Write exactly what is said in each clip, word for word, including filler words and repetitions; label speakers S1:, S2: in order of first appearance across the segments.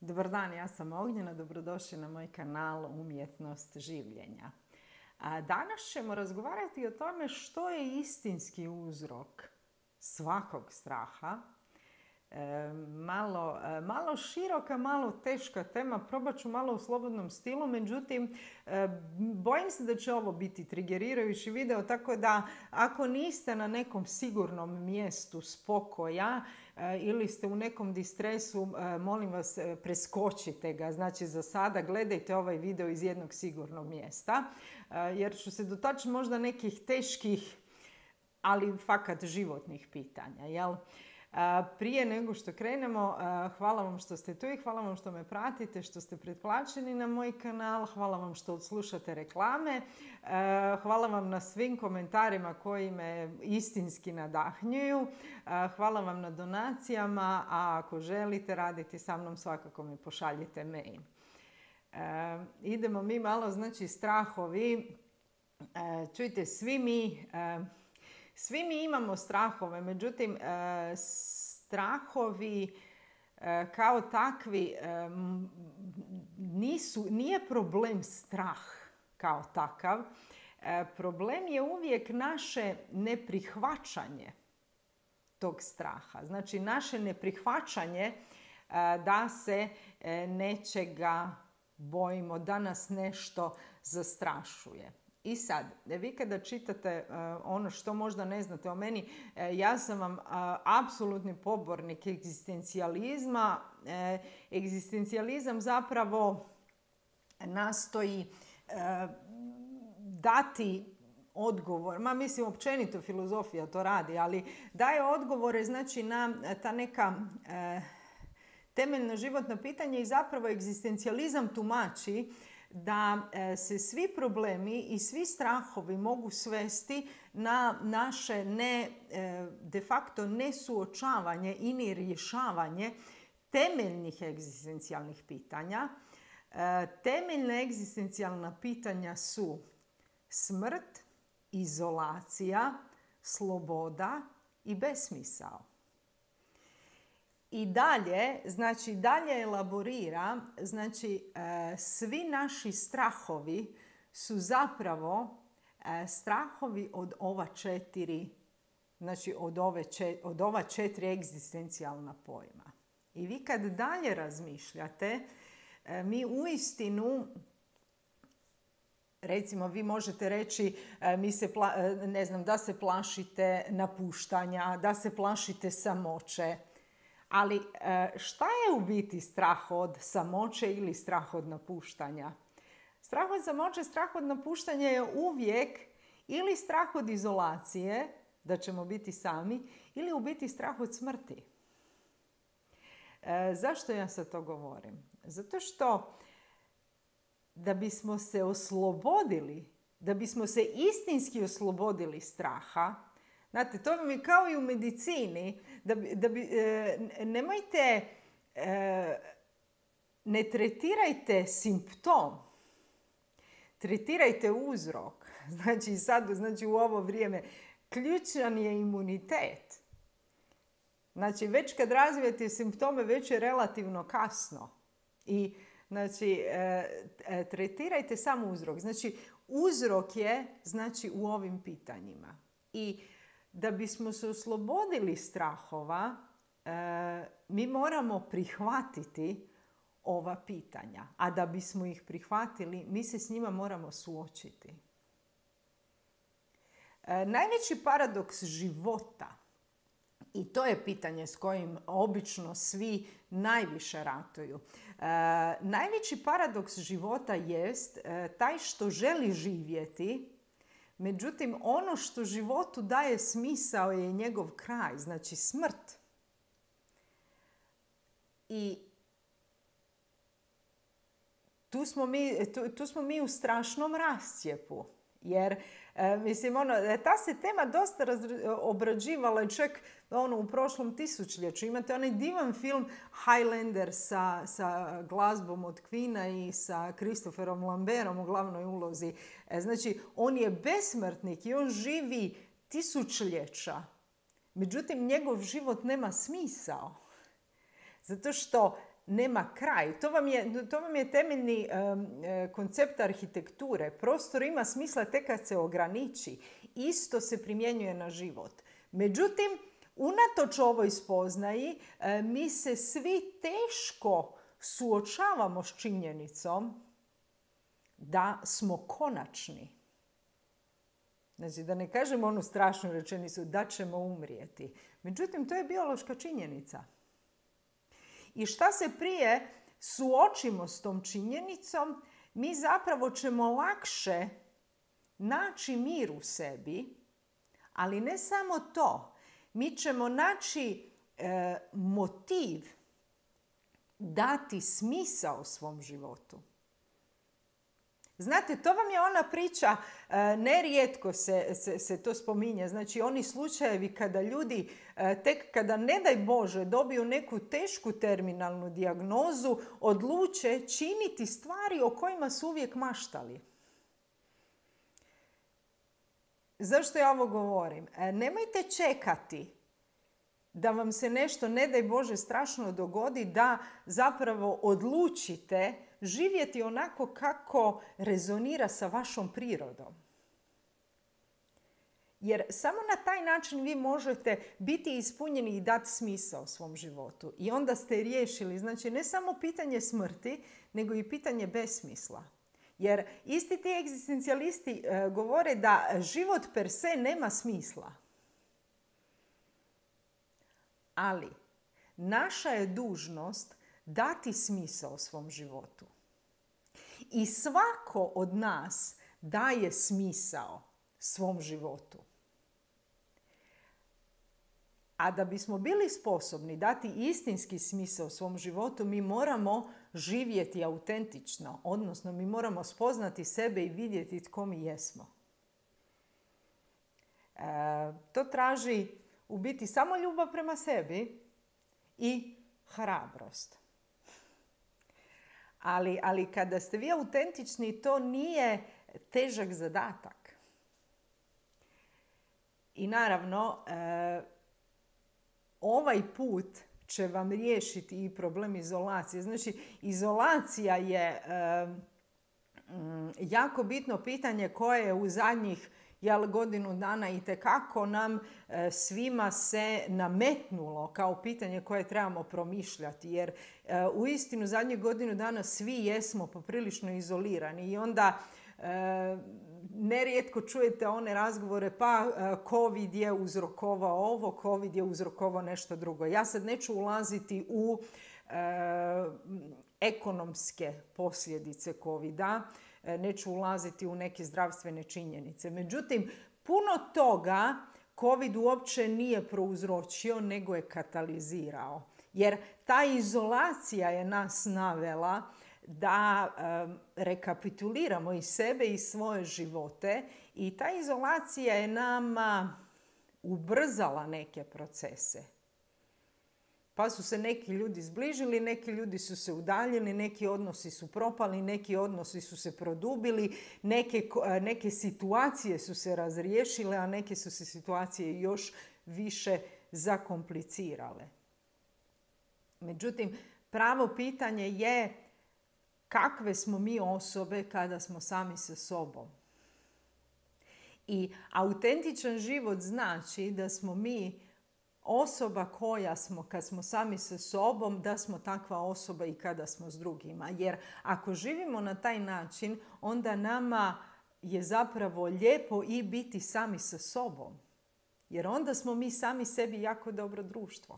S1: Dobar dan, ja sam Ognjena, dobrodošli na moj kanal Umjetnost življenja. A danas ćemo razgovarati o tome što je istinski uzrok svakog straha. E, malo, malo široka, malo teška tema, probat ću malo u slobodnom stilu, međutim e, bojim se da će ovo biti trigerirajući video, tako da ako niste na nekom sigurnom mjestu spokoja e, ili ste u nekom distresu, e, molim vas e, preskočite ga. Znači za sada gledajte ovaj video iz jednog sigurnog mjesta, e, jer ću se dotaći možda nekih teških, ali fakat životnih pitanja, jel? Prije nego što krenemo, hvala vam što ste tu i hvala vam što me pratite, što ste pretplaćeni na moj kanal, hvala vam što odslušate reklame, hvala vam na svim komentarima koji me istinski nadahnjuju, hvala vam na donacijama, a ako želite raditi sa mnom svakako mi pošaljite mail. Idemo mi malo, znači strahovi, čujte, svi mi... Svi mi imamo strahove, međutim, strahovi kao takvi nisu, nije problem strah kao takav. Problem je uvijek naše neprihvaćanje tog straha. Znači, naše neprihvaćanje da se nečega bojimo, da nas nešto zastrašuje. I sad, vi kada čitate uh, ono što možda ne znate o meni, uh, ja sam vam uh, apsolutni pobornik egzistencijalizma. Uh, egzistencijalizam zapravo nastoji uh, dati odgovor, ma mislim općenito filozofija to radi, ali daje odgovore znači na ta neka uh, temeljna životna pitanja i zapravo egzistencijalizam tumači da se svi problemi i svi strahovi mogu svesti na naše ne, de facto nesuočavanje i ne rješavanje temeljnih egzistencijalnih pitanja. Temeljna egzistencijalna pitanja su smrt, izolacija, sloboda i besmisao. I dalje, znači dalje elaborira, znači e, svi naši strahovi su zapravo e, strahovi od ova četiri, znači od, ove čet, od ova četiri egzistencijalna pojma. I vi kad dalje razmišljate, e, mi uistinu, recimo vi možete reći e, mi se pla, ne znam, da se plašite napuštanja, da se plašite samoće. Ali šta je u biti strah od samoće ili strah od napuštanja? Strah od samoće, strah od napuštanja je uvijek ili strah od izolacije, da ćemo biti sami, ili u biti strah od smrti. E, zašto ja sad to govorim? Zato što da bismo se oslobodili, da bismo se istinski oslobodili straha, znate, to vam je kao i u medicini, da bi, da bi, e, nemojte, e, ne tretirajte simptom, tretirajte uzrok. Znači sad, znači u ovo vrijeme, ključan je imunitet. Znači već kad razvijete simptome, već je relativno kasno. I znači, e, e, tretirajte samo uzrok. Znači uzrok je znači u ovim pitanjima. I da bismo se oslobodili strahova, e, mi moramo prihvatiti ova pitanja. A da bismo ih prihvatili, mi se s njima moramo suočiti. E, najveći paradoks života, i to je pitanje s kojim obično svi najviše ratuju, e, najveći paradoks života jest e, taj što želi živjeti. Međutim, ono što životu daje smisao je njegov kraj, znači smrt. I tu smo mi, tu, tu smo mi u strašnom rascijepu. Jer, e, mislim, ono, ta se tema dosta razre, obrađivala čak ono, u prošlom tisućljeću. Imate onaj divan film Highlander sa, sa glazbom od Queena i sa Christopherom Lambertom u glavnoj ulozi. E, znači, on je besmrtnik i on živi tisućljeća. Međutim, njegov život nema smisao. Zato što nema kraj. To vam je, to vam je temeljni um, koncept arhitekture. Prostor ima smisla tek kad se ograniči. Isto se primjenjuje na život. Međutim, unatoč ovoj spoznaji, mi se svi teško suočavamo s činjenicom da smo konačni. Znači, da ne kažemo onu strašnu rečenicu da ćemo umrijeti. Međutim, to je biološka činjenica. I šta se prije suočimo s tom činjenicom, mi zapravo ćemo lakše naći mir u sebi, ali ne samo to. Mi ćemo naći e, motiv dati smisao svom životu. Znate, to vam je ona priča, e, nerijetko se, se, se to spominje. Znači, oni slučajevi kada ljudi, e, tek kada, ne daj Bože, dobiju neku tešku terminalnu dijagnozu, odluče činiti stvari o kojima su uvijek maštali. Zašto ja ovo govorim? E, nemojte čekati da vam se nešto, ne daj Bože, strašno dogodi, da zapravo odlučite živjeti onako kako rezonira sa vašom prirodom. Jer samo na taj način vi možete biti ispunjeni i dati smisao svom životu. I onda ste riješili, znači, ne samo pitanje smrti, nego i pitanje besmisla. Jer isti ti egzistencijalisti e, govore da život per se nema smisla. Ali naša je dužnost dati smisao svom životu. I svako od nas daje smisao svom životu. A da bismo bili sposobni dati istinski smisao svom životu, mi moramo živjeti autentično, odnosno mi moramo spoznati sebe i vidjeti tko mi jesmo. E, to traži u biti samo ljubav prema sebi i hrabrost. Ali, ali kada ste vi autentični, to nije težak zadatak. I naravno, e, ovaj put će vam riješiti i problem izolacije. Znači, izolacija je e, jako bitno pitanje koje je u zadnjih jel, godinu dana itekako nam e, svima se nametnulo kao pitanje koje trebamo promišljati. Jer e, uistinu zadnjih godinu dana svi jesmo poprilično izolirani i onda e, nerijetko čujete one razgovore, pa COVID je uzrokovao ovo, COVID je uzrokovao nešto drugo. Ja sad neću ulaziti u e, ekonomske posljedice covida, neću ulaziti u neke zdravstvene činjenice. Međutim, puno toga COVID uopće nije prouzročio, nego je katalizirao. Jer ta izolacija je nas navela da um, rekapituliramo i sebe i svoje živote i ta izolacija je nama ubrzala neke procese. Pa su se neki ljudi zbližili, neki ljudi su se udaljili, neki odnosi su propali, neki odnosi su se produbili, neke, neke situacije su se razriješile, a neke su se situacije još više zakomplicirale. Međutim, pravo pitanje je kakve smo mi osobe kada smo sami sa sobom. I autentičan život znači da smo mi osoba koja smo kad smo sami sa sobom, da smo takva osoba i kada smo s drugima. Jer ako živimo na taj način, onda nama je zapravo lijepo i biti sami sa sobom. Jer onda smo mi sami sebi jako dobro društvo.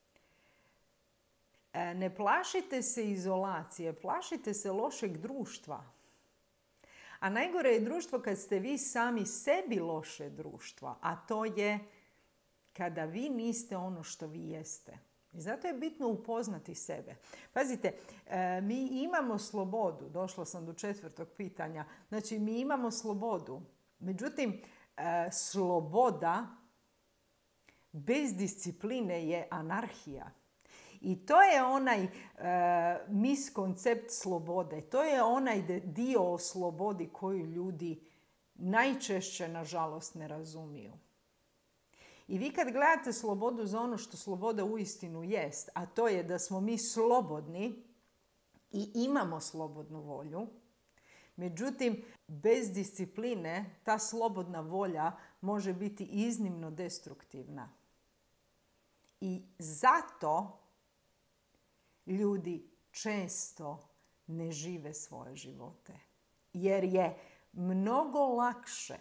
S1: Ne plašite se izolacije, plašite se lošeg društva. A najgore je društvo kad ste vi sami sebi loše društva, a to je kada vi niste ono što vi jeste. I zato je bitno upoznati sebe. Pazite, mi imamo slobodu. Došla sam do četvrtog pitanja. Znači, mi imamo slobodu. Međutim, sloboda bez discipline je anarhija. I to je onaj e, miskoncept slobode. To je onaj dio o slobodi koju ljudi najčešće, nažalost, ne razumiju. I vi kad gledate slobodu za ono što sloboda uistinu jest, a to je da smo mi slobodni i imamo slobodnu volju, međutim, bez discipline ta slobodna volja može biti iznimno destruktivna. I zato ljudi često ne žive svoje živote. Jer je mnogo lakše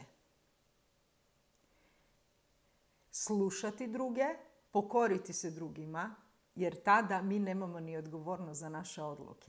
S1: slušati druge, pokoriti se drugima, jer tada mi nemamo ni odgovornost za naše odluke.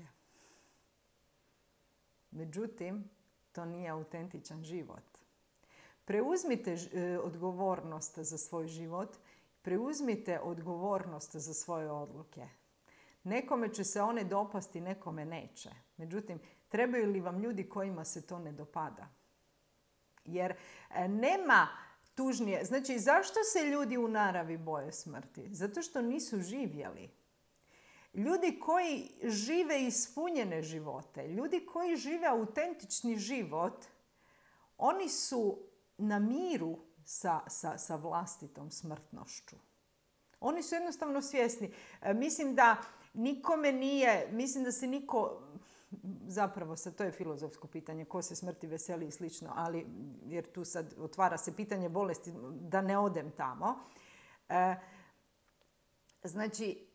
S1: Međutim, to nije autentičan život. Preuzmite odgovornost za svoj život, preuzmite odgovornost za svoje odluke. Nekome će se one dopasti, nekome neće. Međutim, trebaju li vam ljudi kojima se to ne dopada? Jer nema tužnije. Znači, zašto se ljudi u naravi boje smrti? Zato što nisu živjeli. Ljudi koji žive ispunjene živote, ljudi koji žive autentični život, oni su na miru sa, sa, sa vlastitom smrtnošću. Oni su jednostavno svjesni. E, mislim da nikome nije, mislim da se niko, zapravo sad to je filozofsko pitanje, ko se smrti veseli i slično, ali jer tu sad otvara se pitanje bolesti, da ne odem tamo. E, znači,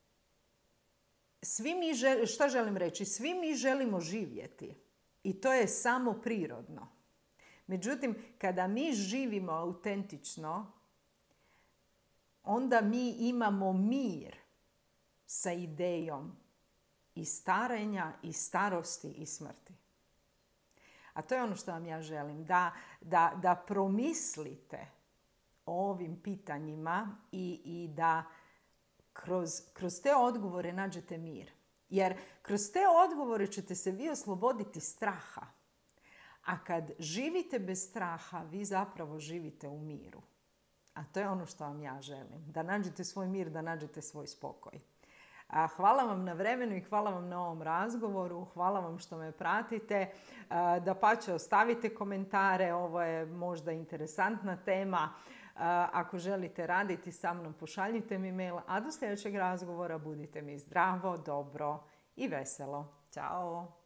S1: svi mi žel, šta želim reći? Svi mi želimo živjeti i to je samo prirodno. Međutim, kada mi živimo autentično, onda mi imamo mir sa idejom i starenja, i starosti, i smrti. A to je ono što vam ja želim. Da, da, da promislite o ovim pitanjima i, i da kroz, kroz te odgovore nađete mir. Jer kroz te odgovore ćete se vi osloboditi straha. A kad živite bez straha, vi zapravo živite u miru. A to je ono što vam ja želim. Da nađete svoj mir, da nađete svoj spokoj. Hvala vam na vremenu i hvala vam na ovom razgovoru. Hvala vam što me pratite. Dapače, ostavite komentare. Ovo je možda interesantna tema. Ako želite raditi sa mnom, pošaljite mi mail. A do sljedećeg razgovora budite mi zdravo, dobro i veselo. Ćao!